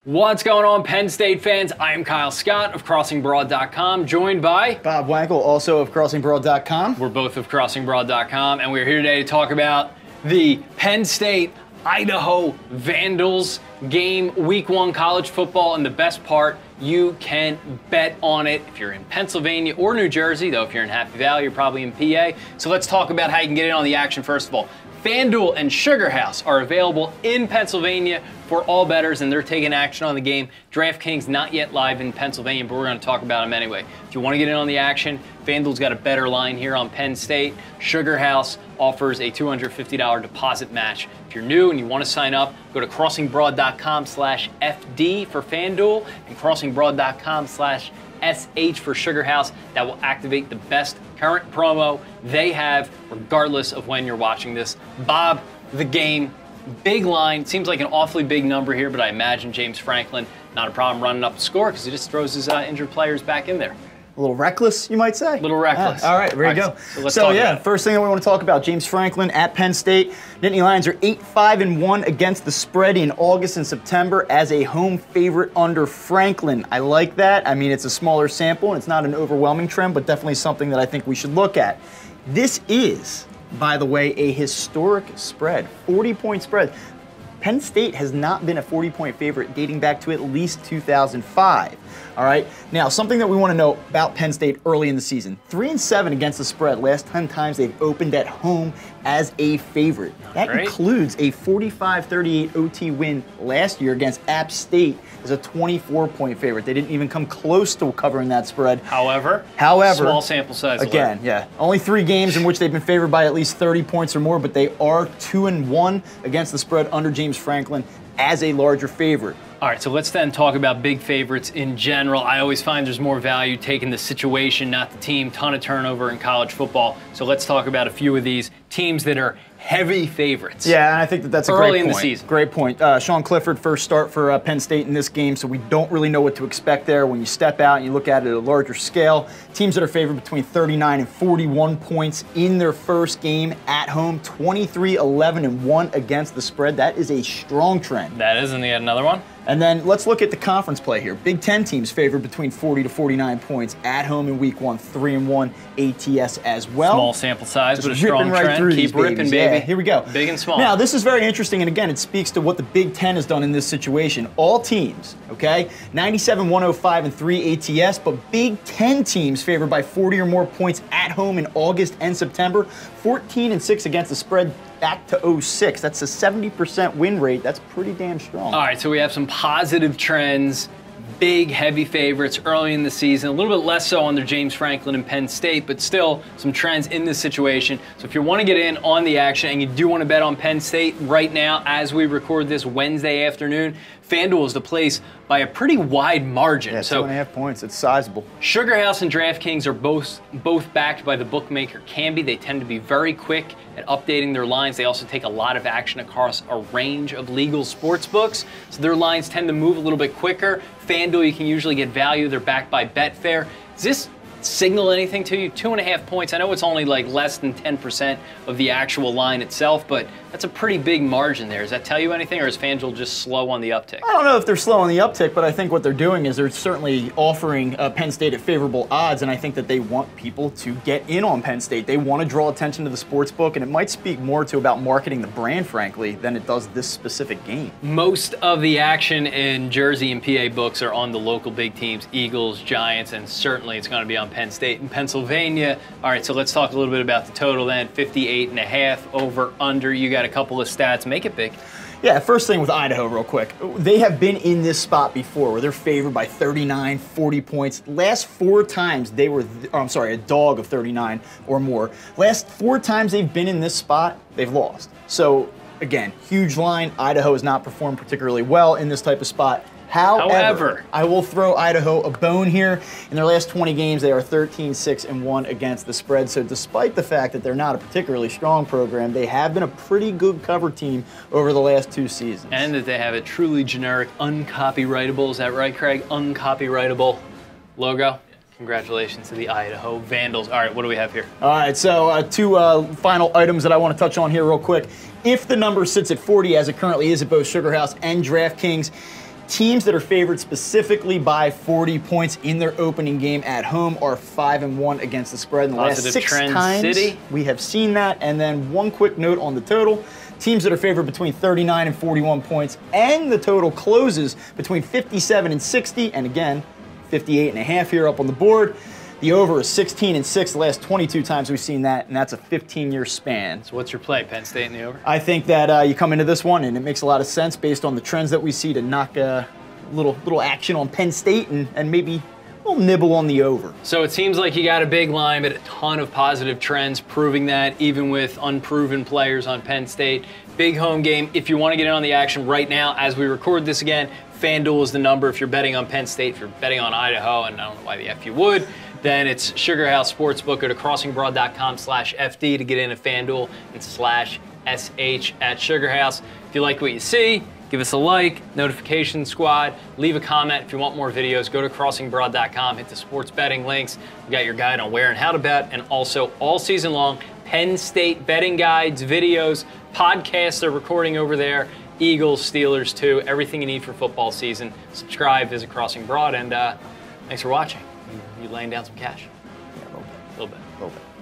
What's going on, Penn State fans? I am Kyle Scott of CrossingBroad.com, joined by Bob Wankel, also of CrossingBroad.com. We're both of CrossingBroad.com, and we're here today to talk about the Penn State-Idaho Vandals game, Week 1 college football, and the best part, you can bet on it if you're in Pennsylvania or New Jersey, though if you're in Happy Valley, you're probably in PA. So let's talk about how you can get in on the action first of all. FanDuel and Sugar House are available in Pennsylvania for all bettors, and they're taking action on the game. DraftKings not yet live in Pennsylvania, but we're going to talk about them anyway. If you want to get in on the action, FanDuel's got a better line here on Penn State. Sugar House offers a $250 deposit match. If you're new and you want to sign up, go to crossingbroad.com/FD for FanDuel and crossingbroad.com/SH for Sugar House. That will activate the best current promo they have, regardless of when you're watching this. Bob, the game, big line. Seems like an awfully big number here, but I imagine James Franklin, not a problem running up the score because he just throws his injured players back in there. A little reckless, you might say? A little reckless. All right, there you go. So first thing that we want to talk about, James Franklin at Penn State. Nittany Lions are 8-5-1 against the spread in August and September as a home favorite under Franklin. I like that. I mean, it's a smaller sample, and it's not an overwhelming trend, but definitely something that I think we should look at. This is, by the way, a historic spread, 40-point spread. Penn State has not been a 40-point favorite dating back to at least 2005. All right. Now, something that we want to know about Penn State early in the season: 3-7 against the spread. Last 10 times they've opened at home as a favorite. That includes a 45-38 OT win last year against App State as a 24-point favorite. They didn't even come close to covering that spread. However, small sample size. Again, yeah, only 3 games in which they've been favored by at least 30 points or more, but they are 2-1 against the spread under James Franklin as a larger favorite. All right, so let's then talk about big favorites in general. I always find there's more value taking the situation, not the team. Ton of turnover in college football. So let's talk about a few of these teams that are heavy favorites. Yeah, and I think that's a great point. Early in the season. Great point. Sean Clifford, first start for Penn State in this game, so we don't really know what to expect there. When you step out and you look at it at a larger scale, teams that are favored between 39 and 41 points in their first game at home, 23-11-1 against the spread. That is a strong trend. That is, and yet another one. And then let's look at the conference play here. Big Ten teams favored between 40 to 49 points at home in Week 1, 3-1 ATS as well. Small sample size, but a strong right trend. Keep ripping, baby. Yeah, here we go. Big and small. Now, this is very interesting, and again, it speaks to what the Big Ten has done in this situation. All teams, okay, 97-105-3 ATS, but Big Ten teams favored by 40 or more points at home in August and September, 14-6 against the spread back to 06. That's a 70% win rate. That's pretty damn strong. All right, so we have some positive trends, big, heavy favorites early in the season, a little bit less so under James Franklin and Penn State, but still some trends in this situation. So if you want to get in on the action and you do want to bet on Penn State right now as we record this Wednesday afternoon, FanDuel is the place by a pretty wide margin. Yeah, so 2.5 points. It's sizable. Sugar House and DraftKings are both backed by the bookmaker Kambi. They tend to be very quick at updating their lines. They also take a lot of action across a range of legal sports books, so their lines tend to move a little bit quicker. FanDuel, you can usually get value. They're backed by Betfair. Does this signal anything to you? 2.5 points. I know it's only like less than 10% of the actual line itself, but that's a pretty big margin there. Does that tell you anything, or is FanDuel just slow on the uptick? I don't know if they're slow on the uptick, but I think what they're doing is they're certainly offering Penn State at favorable odds, and I think that they want people to get in on Penn State. They want to draw attention to the sports book, and it might speak more to about marketing the brand, frankly, than it does this specific game. Most of the action in Jersey and PA books are on the local big teams, Eagles, Giants, and certainly it's going to be on Penn State and Pennsylvania. All right, so let's talk a little bit about the total then. 58.5 over under. You got a couple of stats. Make it big. Yeah, first thing with Idaho real quick. They have been in this spot before where they're favored by 39, 40 points. Last 4 times they were, a dog of 39 or more. Last 4 times they've been in this spot, they've lost. So again, huge line. Idaho has not performed particularly well in this type of spot. However, I will throw Idaho a bone here. In their last 20 games, they are 13-6-1 against the spread. So despite the fact that they're not a particularly strong program, they have been a pretty good cover team over the last 2 seasons. And that they have a truly generic, uncopyrightable, is that right, Craig? Uncopyrightable logo. Congratulations to the Idaho Vandals. All right, what do we have here? All right, so 2 final items that I want to touch on here real quick. If the number sits at 40, as it currently is at both Sugar House and DraftKings, Teams that are favored specifically by 40 points in their opening game at home are 5-1 against the spread. In the last 6 times, City. We have seen that. And then one quick note on the total. Teams that are favored between 39 and 41 points, and the total closes between 57 and 60, and again, 58.5 here up on the board. The over is 16-6 the last 22 times we've seen that, and that's a 15-year span. So what's your play, Penn State in the over? I think that you come into this one, and it makes a lot of sense based on the trends that we see to knock a little action on Penn State and maybe a little nibble on the over. So it seems like you got a big line, but a ton of positive trends proving that, even with unproven players on Penn State. Big home game. If you want to get in on the action right now, as we record this again, FanDuel is the number. If you're betting on Penn State, if you're betting on Idaho, and I don't know why the F you would, then it's Sugar House Sportsbook. Go to crossingbroad.com/FD to get into FanDuel and /SH at Sugar House. If you like what you see, give us a like, notification squad, leave a comment. If you want more videos, go to crossingbroad.com, hit the sports betting links. We got your guide on where and how to bet, and also all season long, Penn State betting guides, videos, podcasts are recording over there. Eagles, Steelers too, everything you need for football season. Subscribe, visit Crossing Broad, and thanks for watching. You laying down some cash? Yeah, a little bit. A little bit.